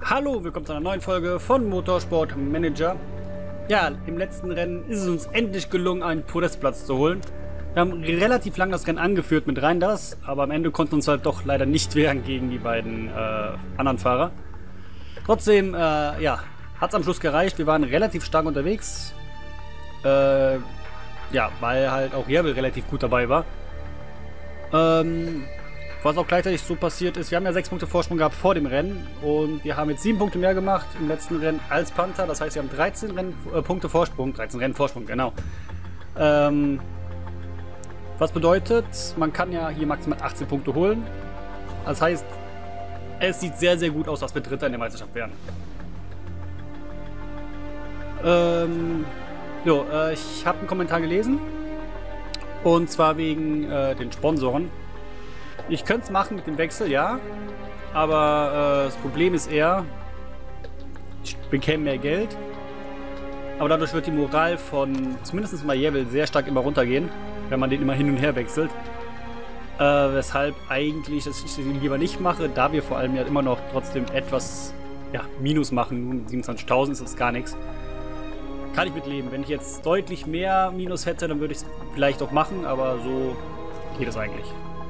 Hallo, willkommen zu einer neuen Folge von Motorsport Manager. Ja, im letzten Rennen ist es uns endlich gelungen, einen Podestplatz zu holen. Wir haben relativ lang das Rennen angeführt mit Reinders, aber am Ende konnten uns halt doch leider nicht wehren gegen die beiden anderen Fahrer. Trotzdem, ja, hat es am Schluss gereicht. Wir waren relativ stark unterwegs. Ja, weil halt auch Rebel relativ gut dabei war. Was auch gleichzeitig so passiert ist, wir haben ja 6 Punkte Vorsprung gehabt vor dem Rennen und wir haben jetzt 7 Punkte mehr gemacht im letzten Rennen als Panther. Das heißt, wir haben 13 Punkte Vorsprung, 13 Rennen Vorsprung, genau. Was bedeutet, man kann ja hier maximal 18 Punkte holen. Das heißt, es sieht sehr, sehr gut aus, dass wir Dritter in der Meisterschaft werden. Ich habe einen Kommentar gelesen und zwar wegen den Sponsoren. Ich könnte es machen mit dem Wechsel, ja, aber das Problem ist eher, ich bekäme mehr Geld, aber dadurch wird die Moral von zumindest mal Jebel sehr stark immer runtergehen, wenn man den immer hin und her wechselt. Weshalb eigentlich ich den lieber nicht mache, da wir vor allem ja immer noch trotzdem etwas Minus machen. Nun 27.000 ist das gar nichts. Kann ich mitleben. Wenn ich jetzt deutlich mehr Minus hätte, dann würde ich es vielleicht auch machen, aber so geht es eigentlich.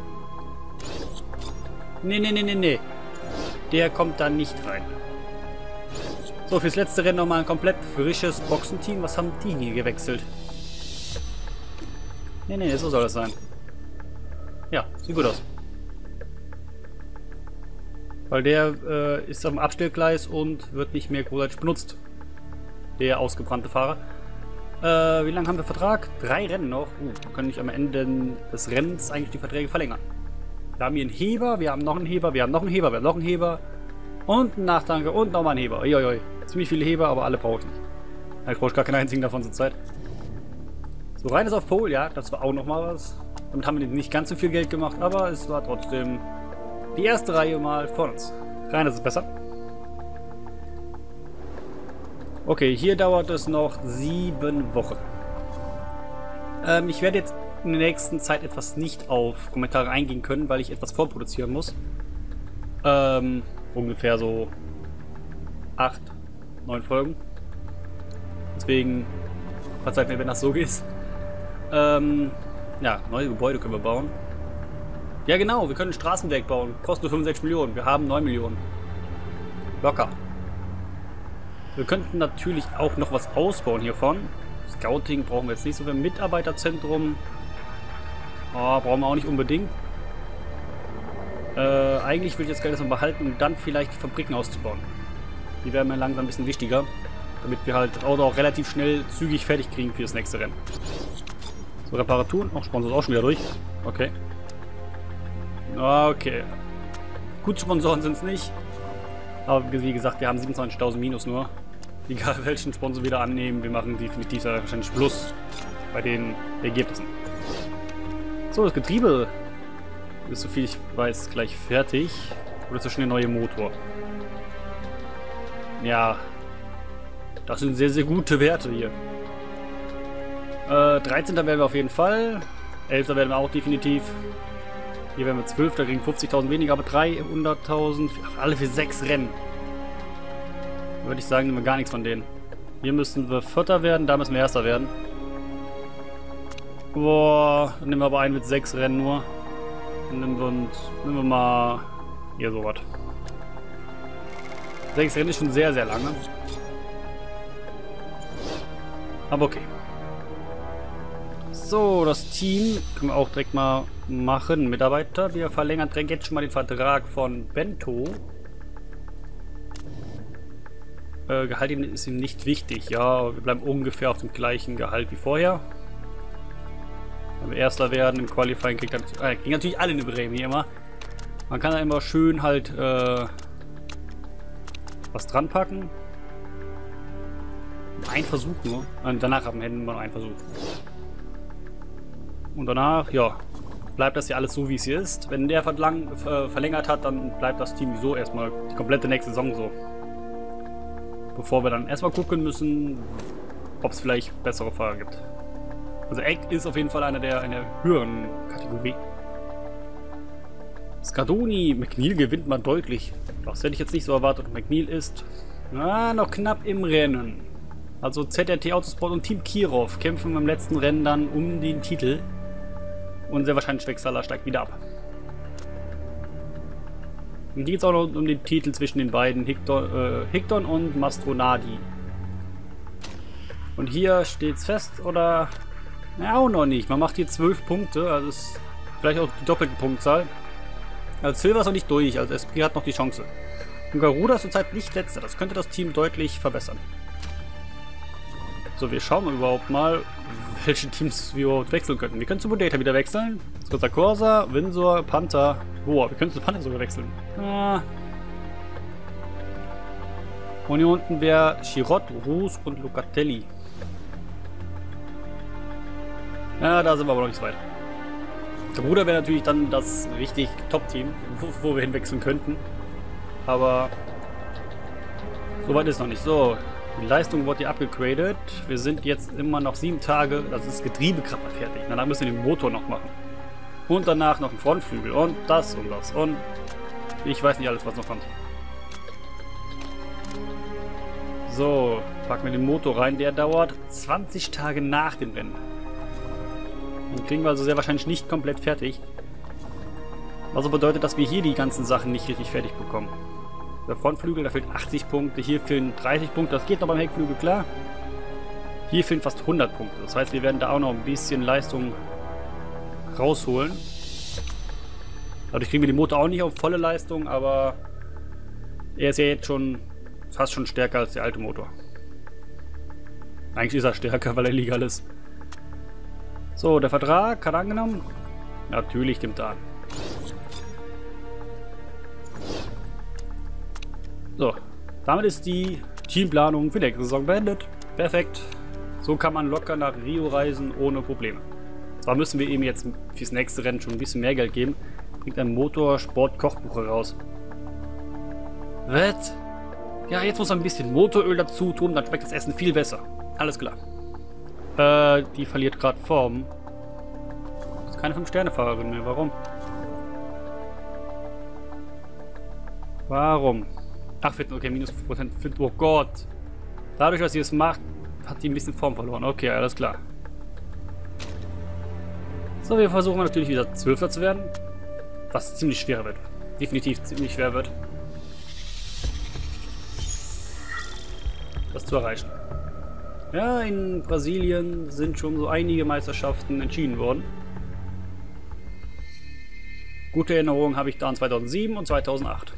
Nee. Der kommt da nicht rein. So, fürs letzte Rennen nochmal ein komplett frisches Boxenteam. Was haben die hier gewechselt? Nee, so soll das sein. Ja, sieht gut aus. Weil der ist am Abstellgleis und wird nicht mehr großartig benutzt. Der ausgebrannte Fahrer. Wie lange haben wir Vertrag? 3 Rennen noch. Wir können nicht am Ende des Rennens eigentlich die Verträge verlängern. Wir haben hier einen Heber, wir haben noch einen Heber, wir haben noch einen Heber, wir haben noch einen Heber. Und einen Nachtanker und nochmal einen Heber. Uiuiui. Ziemlich viele Heber, aber alle brauche ich nicht. Ich brauche gar keinen einzigen davon zur Zeit. So, rein ist auf Pole, ja, das war auch nochmal was. Damit haben wir nicht ganz so viel Geld gemacht, aber es war trotzdem die erste Reihe mal vor uns. Rein ist besser. Okay, hier dauert es noch 7 Wochen. Ich werde jetzt in der nächsten Zeit etwas nicht auf Kommentare eingehen können, weil ich etwas vorproduzieren muss. Ungefähr so 8, 9 Folgen. Deswegen verzeiht mir, wenn das so ist. Ja, neue Gebäude können wir bauen. Ja genau, wir können ein Straßenwerk bauen. Kostet nur 65 Millionen. Wir haben 9 Millionen. Locker. Wir könnten natürlich auch noch was ausbauen hiervon. Scouting brauchen wir jetzt nicht so viel. Mitarbeiterzentrum. Oh, brauchen wir auch nicht unbedingt. Eigentlich würde ich das Geld erstmal behalten, um dann vielleicht die Fabriken auszubauen. Die werden mir langsam ein bisschen wichtiger. Damit wir halt auch relativ schnell zügig fertig kriegen für das nächste Rennen. So, Reparaturen. Oh, Sponsor ist auch schon wieder durch. Okay. Okay. Gut, Sponsoren sind es nicht. Aber wie gesagt, wir haben 27.000 Minus nur. Egal welchen Sponsor wieder annehmen, wir machen definitiv wahrscheinlich Plus bei den Ergebnissen. So, das Getriebe ist, soviel ich weiß, gleich fertig. Oder ist das schon der neue Motor? Ja, das sind sehr, sehr gute Werte hier. 13. werden wir auf jeden Fall. 11. werden wir auch definitiv. Hier werden wir 12. Da kriegen 50.000 weniger, aber 300.000. Alle für 6 Rennen. Würde ich sagen, nehmen wir gar nichts von denen. Hier müssen wir Vierter werden, da müssen wir Erster werden. Boah, dann nehmen wir aber einen mit 6 Rennen nur. Dann nehmen wir mal hier sowas. 6 Rennen ist schon sehr, sehr lange. Aber okay. So, das Team können wir auch direkt mal machen. Mitarbeiter, wir verlängern direkt jetzt schon mal den Vertrag von Bento. Gehalt ist ihm nicht wichtig. Ja, wir bleiben ungefähr auf dem gleichen Gehalt wie vorher. Wenn wir Erster werden im Qualifying, kriegen natürlich alle eine Prämie immer. Man kann da immer schön halt was dran packen. Ein Versuch nur. Und danach haben wir nur noch einen Versuch. Und danach, ja, bleibt das ja alles so, wie es hier ist. Wenn der verlängert hat, dann bleibt das Team so erstmal die komplette nächste Saison so. Bevor wir dann erstmal gucken müssen, ob es vielleicht bessere Fahrer gibt. Also Egg ist auf jeden Fall einer der in der höheren Kategorie. Scardoni, McNeil gewinnt mal deutlich. Das hätte ich jetzt nicht so erwartet. McNeil ist noch knapp im Rennen. Also ZRT Autosport und Team Kirov kämpfen im letzten Rennen dann um den Titel. Und sehr wahrscheinlich Schwexaler steigt wieder ab. Und hier geht es auch noch um den Titel zwischen den beiden, Hicton und Mastronadi. Und hier steht es fest, oder? Ja, auch noch nicht. Man macht hier 12 Punkte, also ist vielleicht auch die doppelte Punktzahl. Als Silver ist noch nicht durch, also Esprit hat noch die Chance. Und Garuda ist zurzeit nicht letzter, das könnte das Team deutlich verbessern. So, wir schauen überhaupt mal, welche Teams wir überhaupt wechseln könnten. Wir können zu Bodata wieder wechseln. Scotta Corsa, Windsor, Panther. Boah, wir können zu Panther sogar wechseln. Und hier unten wäre Chirot, Rus und Locatelli. Ja, da sind wir aber noch nicht so weit. Der Bruder wäre natürlich dann das richtig Top-Team, wo wir hinwechseln könnten. Aber so weit ist noch nicht. So, die Leistung wurde hier abgegradet. Wir sind jetzt immer noch 7 Tage. Das ist Getriebekrabber fertig. Danach müssen wir den Motor noch machen. Und danach noch einen Frontflügel. Und das und das. Und ich weiß nicht alles, was noch kommt. So, packen wir den Motor rein. Der dauert 20 Tage nach dem Rennen. Den kriegen wir also sehr wahrscheinlich nicht komplett fertig. Was bedeutet, dass wir hier die ganzen Sachen nicht richtig fertig bekommen. Der Frontflügel, da fehlt 80 Punkte, hier fehlen 30 Punkte, das geht noch beim Heckflügel, klar. Hier fehlen fast 100 Punkte, das heißt, wir werden da auch noch ein bisschen Leistung rausholen. Dadurch kriegen wir den Motor auch nicht auf volle Leistung, aber er ist ja jetzt schon fast schon stärker als der alte Motor. Eigentlich ist er stärker, weil er legal ist. So, der Vertrag hat angenommen. Natürlich stimmt er an. So, damit ist die Teamplanung für die nächste Saison beendet. Perfekt. So kann man locker nach Rio reisen ohne Probleme. Zwar müssen wir eben jetzt fürs nächste Rennen schon ein bisschen mehr Geld geben. Bringt ein Motorsport-Kochbuch heraus. Was? Ja, jetzt muss man ein bisschen Motoröl dazu tun, dann schmeckt das Essen viel besser. Alles klar. Die verliert gerade Form. Das ist keine 5-Sterne-Fahrerin mehr. Warum? Warum? Ach, okay, minus 5%. Oh Gott. Dadurch, dass sie es macht, hat die ein bisschen Form verloren. Okay, alles klar. So, wir versuchen natürlich wieder 12. zu werden. Was ziemlich schwer wird. Definitiv ziemlich schwer wird. Das zu erreichen. Ja, in Brasilien sind schon so einige Meisterschaften entschieden worden. Gute Erinnerungen habe ich da an 2007 und 2008.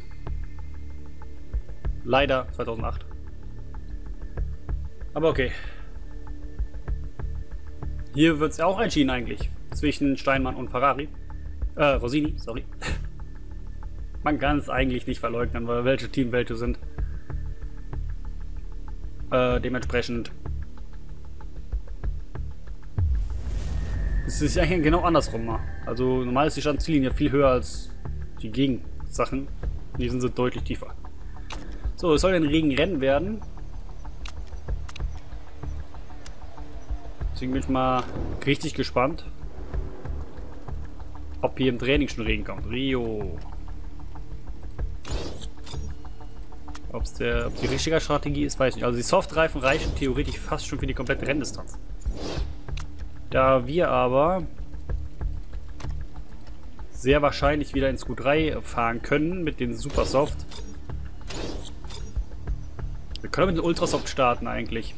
Leider 2008. Aber okay. Hier wird es ja auch entschieden eigentlich. Zwischen Steinmann und Ferrari. Rosini, sorry. Man kann es eigentlich nicht verleugnen, weil welche Team welche sind. Dementsprechend. Es ist eigentlich genau andersrum mal. Also normal ist die Startziellinie viel höher als die Gegensachen. Die sind so deutlich tiefer. So, es soll ein Regenrennen werden. Deswegen bin ich mal richtig gespannt, ob hier im Training schon Regen kommt. Rio. Ob die richtige Strategie ist, weiß ich nicht. Also die Softreifen reichen theoretisch fast schon für die komplette Renndistanz. Da wir aber sehr wahrscheinlich wieder ins Q3 fahren können mit den Super Soft. Wir können mit den Ultrasoft starten eigentlich.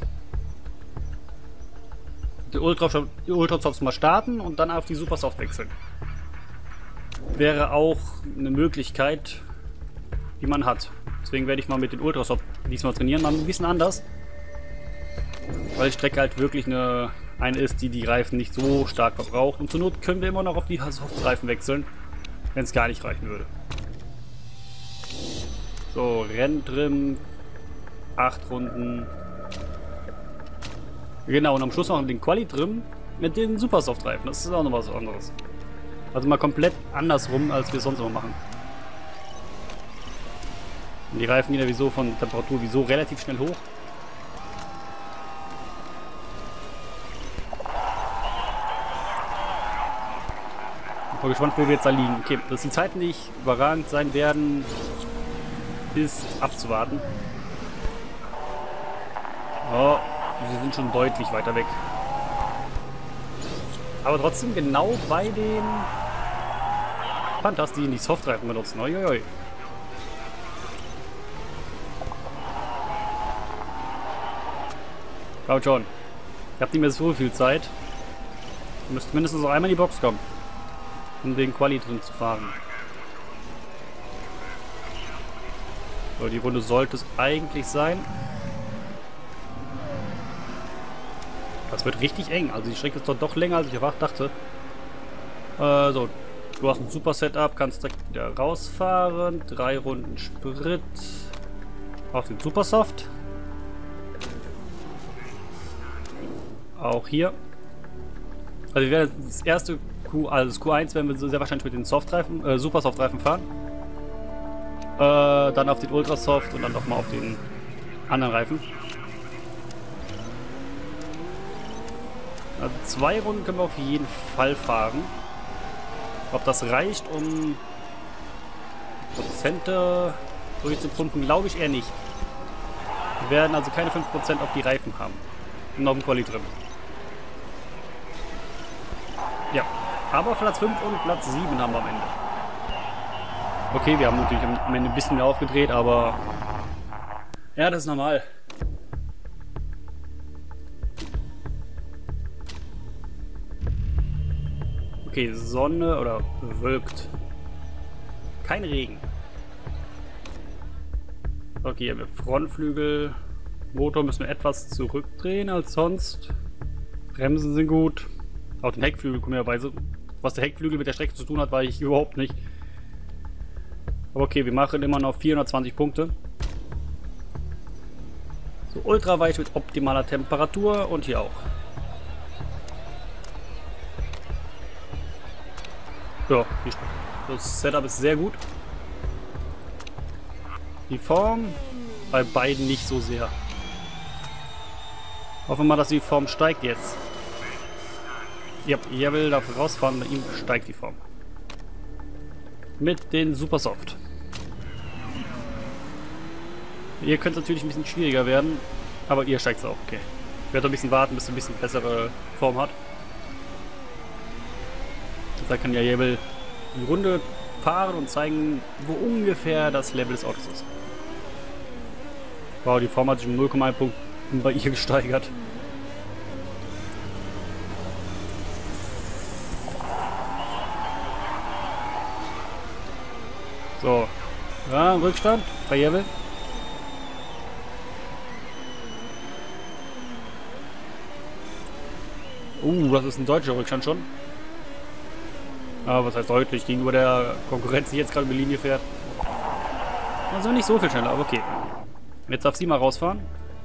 Die Ultrasofts mal starten und dann auf die Super Soft wechseln. Wäre auch eine Möglichkeit, die man hat. Deswegen werde ich mal mit den Ultrasoft diesmal trainieren. Mal ein bisschen anders. Weil die Strecke halt wirklich eine ist, die Reifen nicht so stark verbraucht. Und zur Not können wir immer noch auf die Soft-Reifen wechseln, wenn es gar nicht reichen würde. So, Renntrim. 8 Runden. Genau, und am Schluss noch den Quali-Trim mit den Supersoft-Reifen. Das ist auch noch was anderes. Also mal komplett andersrum, als wir es sonst immer machen. Und die Reifen gehen ja wieso von Temperatur wieso relativ schnell hoch. Bin gespannt, wo wir jetzt da liegen. Okay, dass die Zeiten nicht überragend sein werden, ist abzuwarten. Oh, sie sind schon deutlich weiter weg. Aber trotzdem genau bei den Panthers, die nicht Softreifen benutzen. Uiuiui. Schaut schon. Ich habe nicht mehr so viel Zeit. Ihr müsst mindestens noch einmal in die Box kommen, um den Quali drin zu fahren. So, die Runde sollte es eigentlich sein. Das wird richtig eng. Also die Strecke ist doch länger, als ich erwartet dachte. So, du hast ein super Setup, kannst direkt wieder rausfahren. 3 Runden Sprit auf den Supersoft. Auch hier. Also wir werden das erste also das Q1 werden wir sehr wahrscheinlich mit den Softreifen, Supersoft-Reifen fahren. Dann auf den Ultrasoft und dann nochmal auf den anderen Reifen. Also 2 Runden können wir auf jeden Fall fahren. Ob das reicht, um Prozente durchzupumpen, glaube ich eher nicht. Wir werden also keine 5% auf die Reifen haben. Und auf dem Quali drin. Ja, aber Platz 5 und Platz 7 haben wir am Ende. Okay, wir haben natürlich am Ende ein bisschen mehr aufgedreht, aber ja, das ist normal. Okay, Sonne oder bewölkt. Kein Regen. Okay, hier haben wir Frontflügel. Motor müssen wir etwas zurückdrehen als sonst. Bremsen sind gut. Auch den Heckflügel, komischerweise. Was der Heckflügel mit der Strecke zu tun hat, weiß ich überhaupt nicht. Aber okay, wir machen immer noch 420 Punkte. So, ultraweich mit optimaler Temperatur und hier auch. Ja, das Setup ist sehr gut. Die Form bei beiden nicht so sehr. Hoffen wir mal, dass die Form steigt jetzt. Ja, er will da rausfahren, bei ihm steigt die Form. Mit den Supersoft. Ihr könnt natürlich ein bisschen schwieriger werden, aber ihr steigt es auch, okay. Ich werde ein bisschen warten, bis er ein bisschen bessere Form hat. Da kann ja Jebel die Runde fahren und zeigen, wo ungefähr das Level des Autos ist. Wow, die Form hat sich um 0,1 Punkte bei ihr gesteigert. So. Ja, Rückstand bei Jebel. Das ist ein deutscher Rückstand schon. Aber was heißt deutlich gegenüber der Konkurrenz, die jetzt gerade über die Linie fährt. Also nicht so viel schneller, aber okay. Jetzt darf sie mal rausfahren.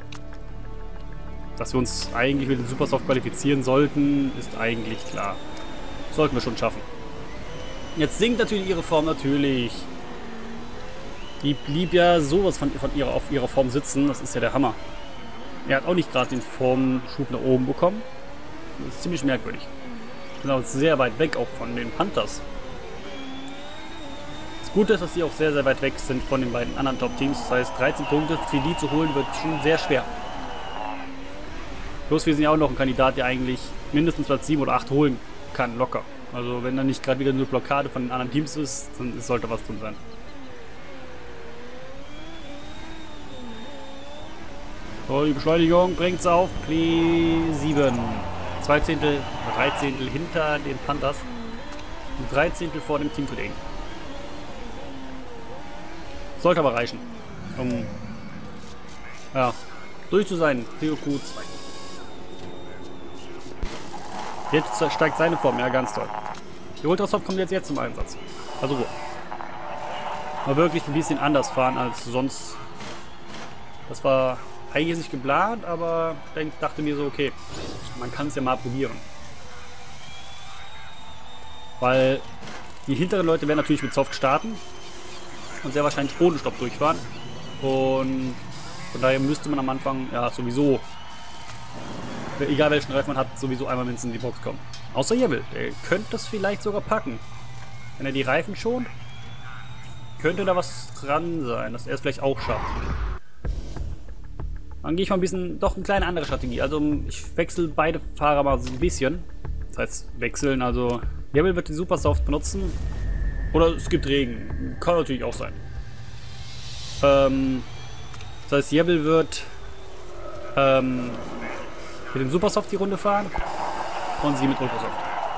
Dass wir uns eigentlich mit dem Supersoft qualifizieren sollten, ist eigentlich klar. Sollten wir schon schaffen. Jetzt sinkt natürlich ihre Form natürlich. Die blieb ja sowas auf ihrer Form sitzen. Das ist ja der Hammer. Er hat auch nicht gerade den Formschub nach oben bekommen. Das ist ziemlich merkwürdig. Wir sind auch sehr weit weg auch von den Panthers. Das Gute ist, dass sie auch sehr, sehr weit weg sind von den beiden anderen Top-Teams. Das heißt, 13 Punkte für die zu holen wird schon sehr schwer. Bloß wir sind ja auch noch ein Kandidat, der eigentlich mindestens Platz 7 oder 8 holen kann, locker. Also wenn da nicht gerade wieder eine Blockade von den anderen Teams ist, dann sollte was drin sein. So, die Beschleunigung bringt es auf P7. 2 Zehntel, 3 Zehntel hinter den Panthers. Und 3 Zehntel vor dem Teamkollegen. Sollte aber reichen, um durch zu sein. Q2. Jetzt steigt seine Form, ja, ganz toll. Die Ultrasoft kommt jetzt zum Einsatz. Also gut. Mal wirklich ein bisschen anders fahren als sonst. Das war eigentlich nicht geplant, aber ich dachte mir so, okay, man kann es ja mal probieren. Weil die hinteren Leute werden natürlich mit Soft starten und sehr wahrscheinlich ohne Stopp durchfahren. Und von daher müsste man am Anfang ja sowieso, egal welchen Reifen man hat, sowieso einmal mindestens in die Box kommen. Außer Jebel, der könnte das vielleicht sogar packen. Wenn er die Reifen schont, könnte da was dran sein, dass er es vielleicht auch schafft. Dann gehe ich mal ein bisschen, doch eine kleine andere Strategie. Also ich wechsle beide Fahrer mal so ein bisschen. Das heißt wechseln, also Jebel wird die Supersoft benutzen. Oder es gibt Regen. Kann natürlich auch sein. Das heißt Jebel wird mit dem Supersoft die Runde fahren und sie mit Ultrasoft.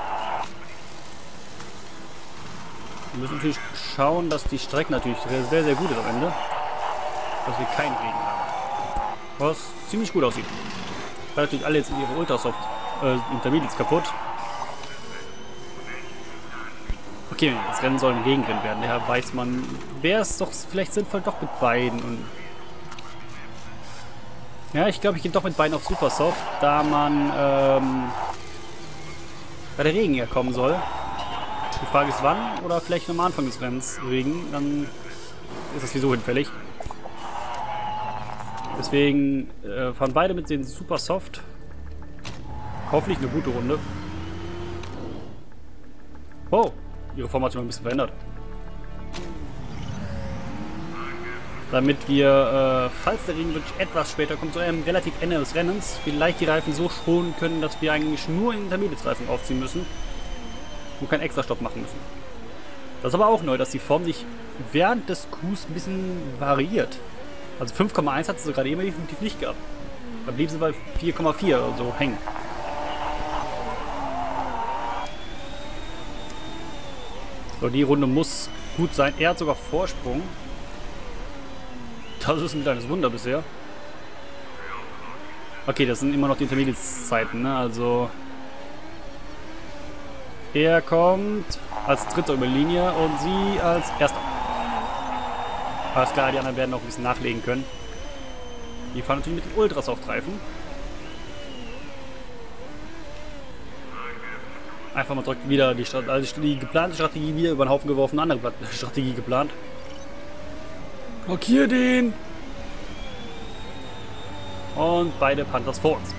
Wir müssen natürlich schauen, dass die Strecke natürlich sehr, sehr gut ist am Ende. Dass wir keinen Regen haben. Was ziemlich gut aussieht. Weil natürlich alle jetzt ihre Ultrasoft Intermediates kaputt. Okay, das Rennen soll ein Gegenrennen werden. Daher weiß man, wäre es doch vielleicht sinnvoll doch mit beiden. Und ja, ich glaube, ich gehe doch mit beiden auf Supersoft, da man bei der Regen herkommen soll. Die Frage ist wann oder vielleicht am Anfang des Rennens Regen, dann ist das sowieso hinfällig. Deswegen fahren beide mit den Supersoft. Hoffentlich eine gute Runde. Oh, ihre Form hat sich mal ein bisschen verändert. Damit wir, falls der Regen wirklich etwas später kommt, zu einem relativ Ende des Rennens, vielleicht die Reifen so schonen können, dass wir eigentlich nur Intermediate-Reifen aufziehen müssen und keinen Extrastopp machen müssen. Das ist aber auch neu, dass die Form sich während des Qs ein bisschen variiert. Also 5,1 hat sie gerade eben definitiv nicht gehabt. Da blieb sie bei 4,4 oder so hängen. So, die Runde muss gut sein. Er hat sogar Vorsprung. Das ist ein kleines Wunder bisher. Okay, das sind immer noch die Intermediate-Zeiten, ne? Also er kommt als Dritter über die Linie und sie als Erster. Alles klar, die anderen werden auch ein bisschen nachlegen können. Die fahren natürlich mit den Ultrasoft-Reifen. Einfach mal direkt wieder die geplante Strategie wieder über den Haufen geworfen, eine andere Strategie geplant. Blockier den! Und beide Panthers vor uns.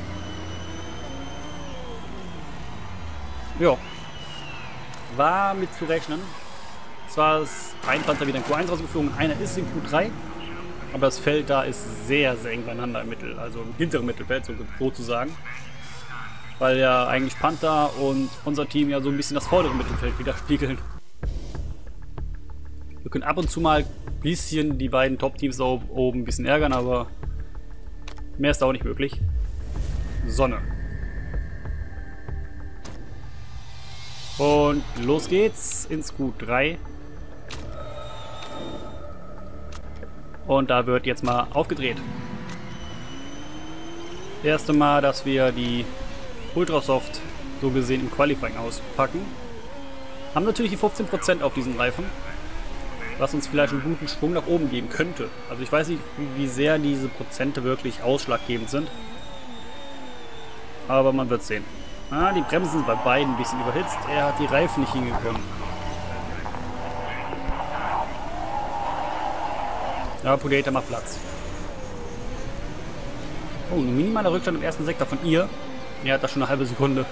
Ja. War mit zu rechnen. Zwar ist ein Panther wieder in Q1 rausgeflogen, einer ist in Q3. Aber das Feld da ist sehr, sehr eng beieinander im Mittel, also im hinteren Mittelfeld sozusagen. Weil ja eigentlich Panther und unser Team ja so ein bisschen das vordere Mittelfeld widerspiegeln. Wir können ab und zu mal ein bisschen die beiden Top-Teams da oben ein bisschen ärgern, aber mehr ist da auch nicht möglich. Sonne. Und los geht's ins Q3. Und da wird jetzt mal aufgedreht. Das erste Mal, dass wir die Ultrasoft so gesehen im Qualifying auspacken. Haben natürlich die 15% auf diesen Reifen, was uns vielleicht einen guten Schwung nach oben geben könnte. Also ich weiß nicht, wie sehr diese Prozente wirklich ausschlaggebend sind. Aber man wird sehen. Ah, die Bremsen sind bei beiden ein bisschen überhitzt. Er hat die Reifen nicht hingekommen. Ja, Pogator macht Platz. Oh, ein minimaler Rückstand im ersten Sektor von ihr. Er hat da schon eine halbe Sekunde.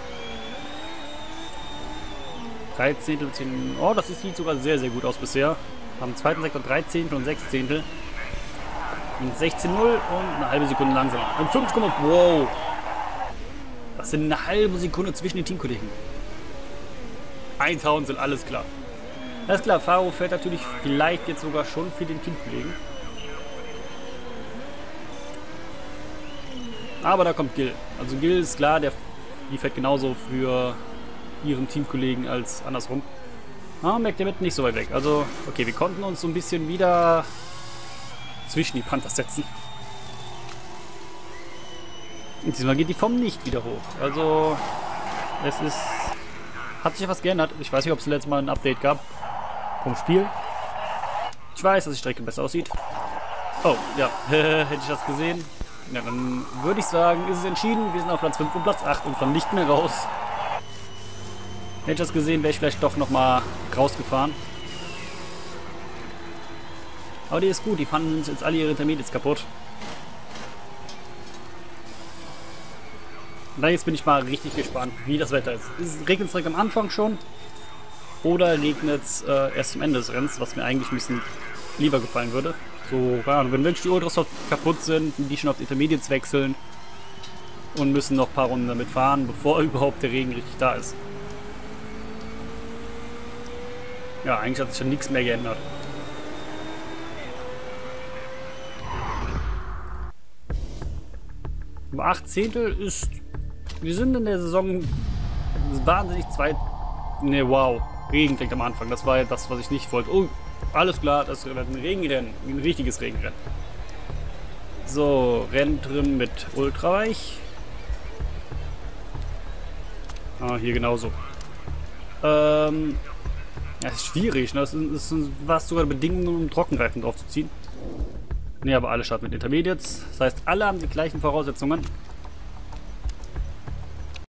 13. Oh, das sieht sogar sehr, sehr gut aus bisher. Am zweiten Sektor 13 und 16. Und 16,0 und eine halbe Sekunde langsamer. Und 5, wow. Das sind eine halbe Sekunde zwischen den Teamkollegen. 1000 sind alles klar. Alles klar, Faro fährt natürlich vielleicht jetzt sogar schon für den Teamkollegen. Aber da kommt Gil. Also Gil ist klar, die fährt genauso für ihren Teamkollegen als andersrum. Ah, merkt ihr mit nicht so weit weg. Also, okay, wir konnten uns so ein bisschen wieder zwischen die Panthers setzen. Und diesmal geht die Form nicht wieder hoch. Also, hat sich etwas geändert. Ich weiß nicht, ob es letztes Mal ein Update gab vom Spiel. Ich weiß, dass die Strecke besser aussieht. Oh, ja, hätte ich das gesehen. Ja, dann würde ich sagen, ist es entschieden. Wir sind auf Platz 5 und Platz 8 und fahren nicht mehr raus. Hätte ich das gesehen, wäre ich vielleicht doch nochmal rausgefahren. Aber die ist gut, die fanden jetzt alle ihre Intermediates kaputt. Und dann jetzt bin ich mal richtig gespannt, wie das Wetter ist. Es regnet direkt am Anfang schon. Oder regnet es erst am Ende des Rennens, was mir eigentlich ein bisschen lieber gefallen würde. So, ja, wenn wirklich die Ultras kaputt sind, die schon auf die Intermediates wechseln und müssen noch ein paar Runden damit fahren, bevor überhaupt der Regen richtig da ist. Ja, eigentlich hat sich schon nichts mehr geändert. Aber 8 Zehntel ist... Wir sind in der Saison wahnsinnig Ne, wow. Regen direkt am Anfang. Das war ja das, was ich nicht wollte. Oh, alles klar, das wird ein Regenrennen. Ein richtiges Regenrennen. So, Rennen drin mit Ultraweich. Ah, hier genauso. Ja, ist schwierig. Ne? Das sind fast sogar Bedingungen, um Trockenreifen drauf zu ziehen. Ne, aber alle starten mit Intermediates. Das heißt, alle haben die gleichen Voraussetzungen.